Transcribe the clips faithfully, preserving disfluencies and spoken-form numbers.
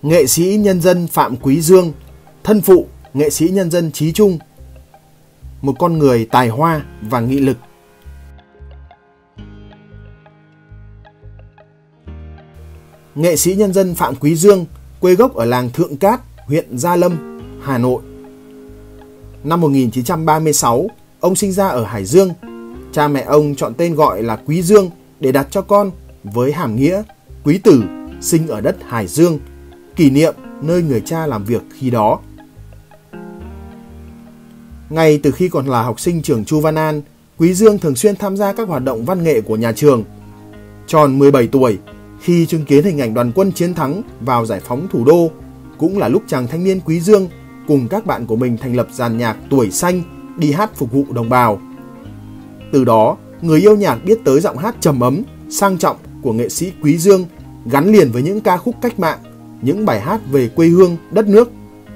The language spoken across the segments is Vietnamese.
Nghệ sĩ nhân dân Phạm Quý Dương, thân phụ nghệ sĩ nhân dân Chí Trung, một con người tài hoa và nghị lực. Nghệ sĩ nhân dân Phạm Quý Dương, quê gốc ở làng Thượng Cát, huyện Gia Lâm, Hà Nội. Năm một nghìn chín trăm ba mươi sáu, ông sinh ra ở Hải Dương. Cha mẹ ông chọn tên gọi là Quý Dương để đặt cho con với hàm nghĩa quý tử sinh ở đất Hải Dương, kỷ niệm nơi người cha làm việc khi đó. Ngay từ khi còn là học sinh trường Chu Văn An, Quý Dương thường xuyên tham gia các hoạt động văn nghệ của nhà trường. Tròn mười bảy tuổi, khi chứng kiến hình ảnh đoàn quân chiến thắng vào giải phóng thủ đô, cũng là lúc chàng thanh niên Quý Dương cùng các bạn của mình thành lập dàn nhạc Tuổi Xanh đi hát phục vụ đồng bào. Từ đó, người yêu nhạc biết tới giọng hát trầm ấm, sang trọng của nghệ sĩ Quý Dương gắn liền với những ca khúc cách mạng, những bài hát về quê hương, đất nước.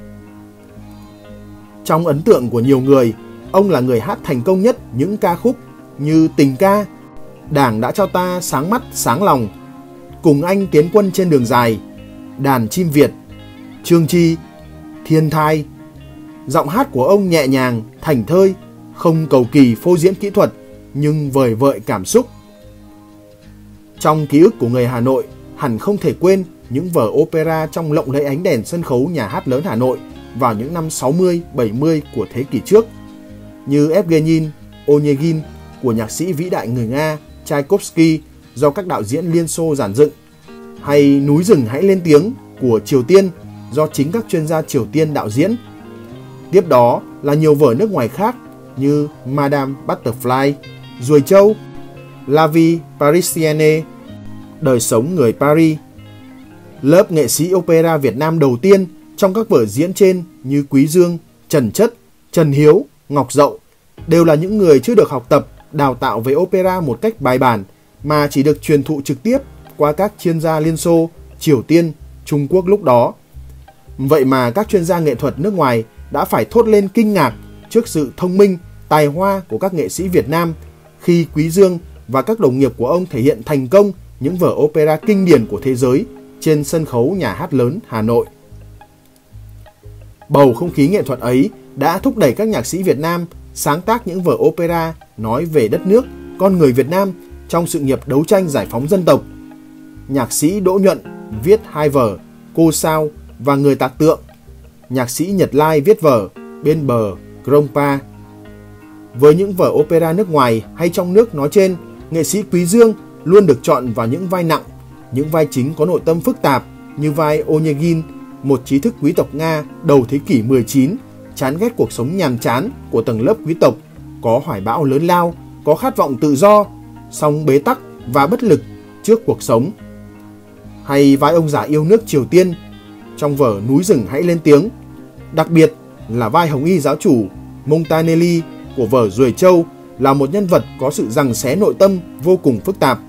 Trong ấn tượng của nhiều người, ông là người hát thành công nhất những ca khúc như Tình Ca, Đảng đã cho ta sáng mắt sáng lòng, Cùng anh tiến quân trên đường dài, Đàn chim Việt, Trương Chi, Thiên Thai. Giọng hát của ông nhẹ nhàng, thảnh thơi, không cầu kỳ phô diễn kỹ thuật nhưng vời vợi cảm xúc. Trong ký ức của người Hà Nội, hẳn không thể quên những vở opera trong lộng lẫy ánh đèn sân khấu Nhà hát lớn Hà Nội vào những năm sáu mươi, bảy mươi của thế kỷ trước, như Evgenin Onegin của nhạc sĩ vĩ đại người Nga Tchaikovsky do các đạo diễn Liên Xô dàn dựng, hay Núi rừng hãy lên tiếng của Triều Tiên do chính các chuyên gia Triều Tiên đạo diễn. Tiếp đó là nhiều vở nước ngoài khác như Madame Butterfly, Ruồi Trâu, La Vie Parisienne, Đời sống người Paris. Lớp nghệ sĩ opera Việt Nam đầu tiên trong các vở diễn trên như Quý Dương, Trần Chất, Trần Hiếu, Ngọc Dậu đều là những người chưa được học tập, đào tạo về opera một cách bài bản mà chỉ được truyền thụ trực tiếp qua các chuyên gia Liên Xô, Triều Tiên, Trung Quốc lúc đó. Vậy mà các chuyên gia nghệ thuật nước ngoài đã phải thốt lên kinh ngạc trước sự thông minh, tài hoa của các nghệ sĩ Việt Nam khi Quý Dương và các đồng nghiệp của ông thể hiện thành công những vở opera kinh điển của thế giới trên sân khấu Nhà hát lớn Hà Nội. Bầu không khí nghệ thuật ấy đã thúc đẩy các nhạc sĩ Việt Nam sáng tác những vở opera nói về đất nước, con người Việt Nam trong sự nghiệp đấu tranh giải phóng dân tộc. Nhạc sĩ Đỗ Nhuận viết hai vở Cô Sao và Người Tạc Tượng. Nhạc sĩ Nhật Lai viết vở Bên bờ Grongpa. Với những vở opera nước ngoài hay trong nước nói trên, nghệ sĩ Quý Dương luôn được chọn vào những vai nặng, những vai chính có nội tâm phức tạp như vai Onegin, một trí thức quý tộc Nga đầu thế kỷ mười chín, chán ghét cuộc sống nhàm chán của tầng lớp quý tộc, có hoài bão lớn lao, có khát vọng tự do, song bế tắc và bất lực trước cuộc sống. Hay vai ông già yêu nước Triều Tiên trong vở Núi rừng hãy lên tiếng. Đặc biệt là vai Hồng Y giáo chủ Montanelli của vở Ruồi Trâu là một nhân vật có sự giằng xé nội tâm vô cùng phức tạp.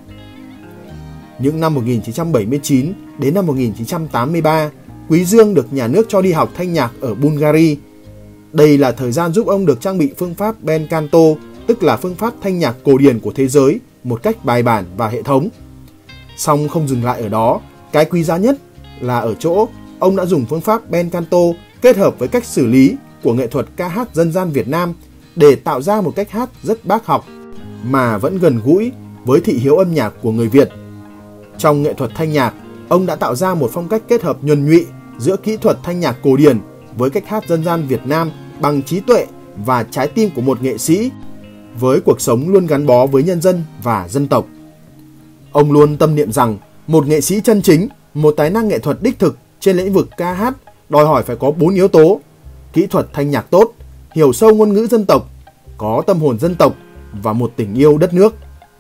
Những năm một nghìn chín trăm bảy mươi chín đến năm một nghìn chín trăm tám mươi ba, Quý Dương được nhà nước cho đi học thanh nhạc ở Bulgaria. Đây là thời gian giúp ông được trang bị phương pháp bel canto, tức là phương pháp thanh nhạc cổ điển của thế giới, một cách bài bản và hệ thống. Song không dừng lại ở đó, cái quý giá nhất là ở chỗ ông đã dùng phương pháp bel canto kết hợp với cách xử lý của nghệ thuật ca hát dân gian Việt Nam để tạo ra một cách hát rất bác học mà vẫn gần gũi với thị hiếu âm nhạc của người Việt. Trong nghệ thuật thanh nhạc, ông đã tạo ra một phong cách kết hợp nhuần nhụy giữa kỹ thuật thanh nhạc cổ điển với cách hát dân gian Việt Nam bằng trí tuệ và trái tim của một nghệ sĩ với cuộc sống luôn gắn bó với nhân dân và dân tộc. Ông luôn tâm niệm rằng một nghệ sĩ chân chính, một tài năng nghệ thuật đích thực trên lĩnh vực ca hát đòi hỏi phải có bốn yếu tố: kỹ thuật thanh nhạc tốt, hiểu sâu ngôn ngữ dân tộc, có tâm hồn dân tộc và một tình yêu đất nước.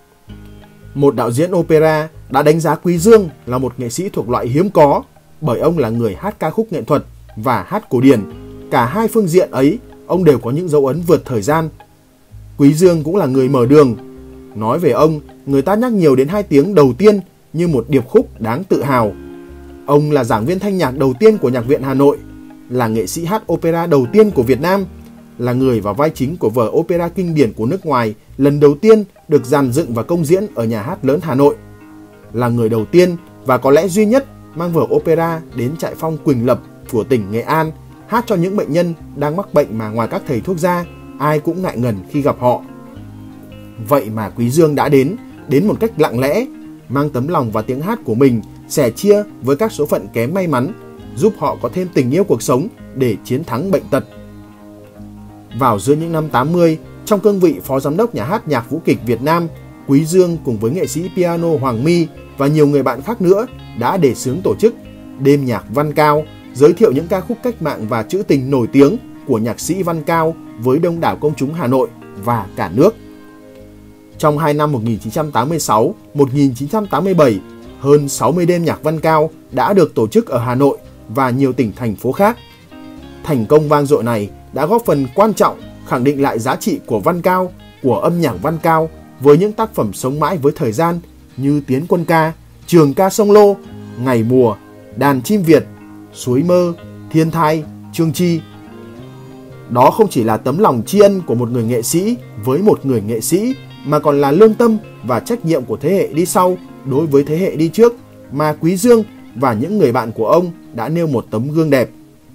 Một đạo diễn opera đã đánh giá Quý Dương là một nghệ sĩ thuộc loại hiếm có bởi ông là người hát ca khúc nghệ thuật và hát cổ điển. Cả hai phương diện ấy, ông đều có những dấu ấn vượt thời gian. Quý Dương cũng là người mở đường. Nói về ông, người ta nhắc nhiều đến hai tiếng đầu tiên như một điệp khúc đáng tự hào. Ông là giảng viên thanh nhạc đầu tiên của Nhạc viện Hà Nội, là nghệ sĩ hát opera đầu tiên của Việt Nam, là người vào vai chính của vở opera kinh điển của nước ngoài lần đầu tiên được dàn dựng và công diễn ở Nhà hát lớn Hà Nội, là người đầu tiên và có lẽ duy nhất mang vở opera đến trại phong Quỳnh Lập của tỉnh Nghệ An, hát cho những bệnh nhân đang mắc bệnh mà ngoài các thầy thuốc ra, ai cũng ngại ngần khi gặp họ. Vậy mà Quý Dương đã đến, đến một cách lặng lẽ, mang tấm lòng và tiếng hát của mình sẻ chia với các số phận kém may mắn, giúp họ có thêm tình yêu cuộc sống để chiến thắng bệnh tật. Vào giữa những năm tám mươi, trong cương vị Phó Giám đốc Nhà hát Nhạc Vũ kịch Việt Nam, Quý Dương cùng với nghệ sĩ piano Hoàng My và nhiều người bạn khác nữa đã đề xướng tổ chức Đêm Nhạc Văn Cao, giới thiệu những ca khúc cách mạng và trữ tình nổi tiếng của nhạc sĩ Văn Cao với đông đảo công chúng Hà Nội và cả nước. Trong hai năm một nghìn chín trăm tám mươi sáu đến một nghìn chín trăm tám mươi bảy, hơn sáu mươi đêm nhạc Văn Cao đã được tổ chức ở Hà Nội và nhiều tỉnh thành phố khác. Thành công vang dội này đã góp phần quan trọng khẳng định lại giá trị của Văn Cao, của âm nhạc Văn Cao với những tác phẩm sống mãi với thời gian như Tiến Quân Ca, Trường Ca Sông Lô, Ngày Mùa, Đàn Chim Việt, Suối Mơ, Thiên Thai, Trương Chi. Đó không chỉ là tấm lòng tri ân của một người nghệ sĩ với một người nghệ sĩ, mà còn là lương tâm và trách nhiệm của thế hệ đi sau đối với thế hệ đi trước mà Quý Dương và những người bạn của ông đã nêu một tấm gương đẹp.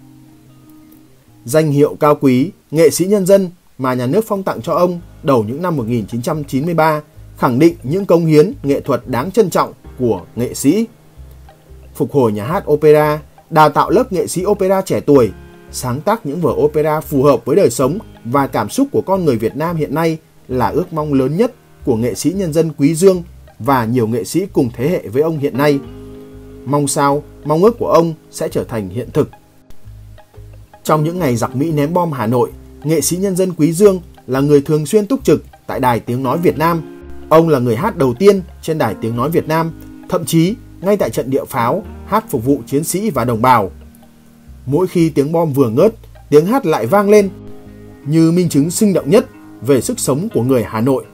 Danh hiệu cao quý nghệ sĩ nhân dân mà nhà nước phong tặng cho ông đầu những năm một nghìn chín trăm chín mươi ba khẳng định những cống hiến nghệ thuật đáng trân trọng của nghệ sĩ. Phục hồi nhà hát opera, đào tạo lớp nghệ sĩ opera trẻ tuổi, sáng tác những vở opera phù hợp với đời sống và cảm xúc của con người Việt Nam hiện nay là ước mong lớn nhất của nghệ sĩ nhân dân Quý Dương và nhiều nghệ sĩ cùng thế hệ với ông hiện nay. Mong sao, mong ước của ông sẽ trở thành hiện thực. Trong những ngày giặc Mỹ ném bom Hà Nội, nghệ sĩ nhân dân Quý Dương là người thường xuyên túc trực tại Đài Tiếng Nói Việt Nam. Ông là người hát đầu tiên trên Đài Tiếng Nói Việt Nam, thậm chí ngay tại trận địa pháo, hát phục vụ chiến sĩ và đồng bào. Mỗi khi tiếng bom vừa ngớt, tiếng hát lại vang lên như minh chứng sinh động nhất về sức sống của người Hà Nội.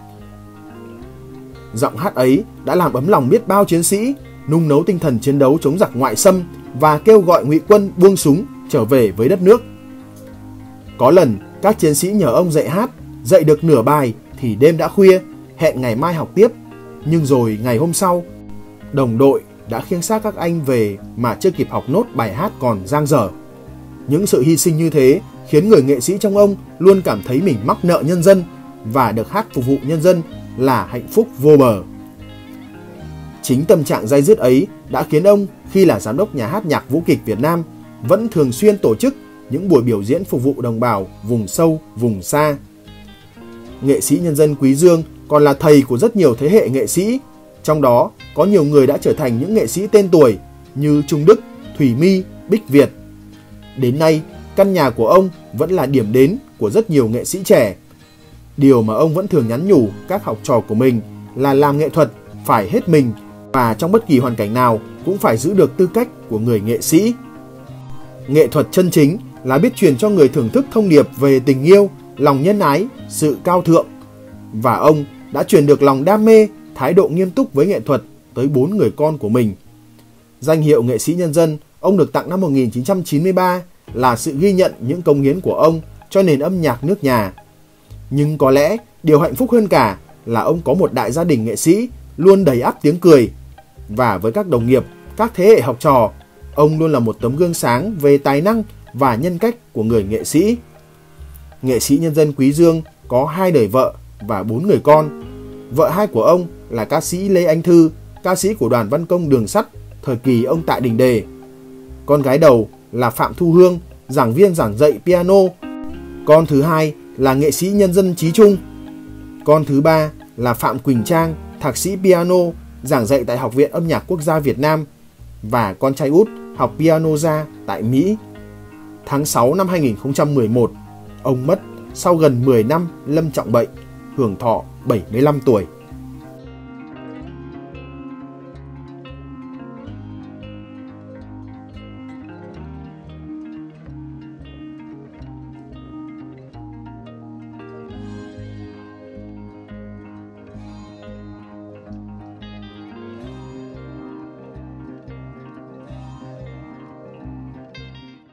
Giọng hát ấy đã làm ấm lòng biết bao chiến sĩ, nung nấu tinh thần chiến đấu chống giặc ngoại xâm và kêu gọi ngụy quân buông súng trở về với đất nước. Có lần các chiến sĩ nhờ ông dạy hát, dạy được nửa bài thì đêm đã khuya, hẹn ngày mai học tiếp. Nhưng rồi ngày hôm sau, đồng đội đã khiêng xác các anh về mà chưa kịp học nốt bài hát còn dang dở. Những sự hy sinh như thế khiến người nghệ sĩ trong ông luôn cảm thấy mình mắc nợ nhân dân và được hát phục vụ nhân dân là hạnh phúc vô bờ. Chính tâm trạng day dứt ấy đã khiến ông khi là giám đốc Nhà hát Nhạc Vũ kịch Việt Nam vẫn thường xuyên tổ chức những buổi biểu diễn phục vụ đồng bào vùng sâu, vùng xa. Nghệ sĩ nhân dân Quý Dương còn là thầy của rất nhiều thế hệ nghệ sĩ, trong đó có nhiều người đã trở thành những nghệ sĩ tên tuổi như Trung Đức, Thủy My, Bích Việt. Đến nay, căn nhà của ông vẫn là điểm đến của rất nhiều nghệ sĩ trẻ. Điều mà ông vẫn thường nhắn nhủ các học trò của mình là làm nghệ thuật phải hết mình và trong bất kỳ hoàn cảnh nào cũng phải giữ được tư cách của người nghệ sĩ. Nghệ thuật chân chính là biết truyền cho người thưởng thức thông điệp về tình yêu, lòng nhân ái, sự cao thượng. Và ông đã truyền được lòng đam mê, thái độ nghiêm túc với nghệ thuật tới bốn người con của mình. Danh hiệu nghệ sĩ nhân dân ông được tặng năm một nghìn chín trăm chín mươi ba là sự ghi nhận những công hiến của ông cho nền âm nhạc nước nhà. Nhưng có lẽ điều hạnh phúc hơn cả là ông có một đại gia đình nghệ sĩ luôn đầy ắp tiếng cười. Và với các đồng nghiệp, các thế hệ học trò, ông luôn là một tấm gương sáng về tài năng và nhân cách của người nghệ sĩ. Nghệ sĩ nhân dân Quý Dương có hai đời vợ và bốn người con. Vợ hai của ông là ca sĩ Lê Anh Thư, ca sĩ của đoàn văn công Đường Sắt thời kỳ ông tại Đình Đề. Con gái đầu là Phạm Thu Hương, giảng viên giảng dạy piano. Con thứ hai là nghệ sĩ nhân dân Chí Trung. Con thứ ba là Phạm Quỳnh Trang, thạc sĩ piano, giảng dạy tại Học viện Âm nhạc Quốc gia Việt Nam. Và con trai út học piano ra tại Mỹ. Tháng sáu năm hai nghìn không trăm mười một, ông mất sau gần mười năm lâm trọng bệnh, hưởng thọ bảy mươi lăm tuổi.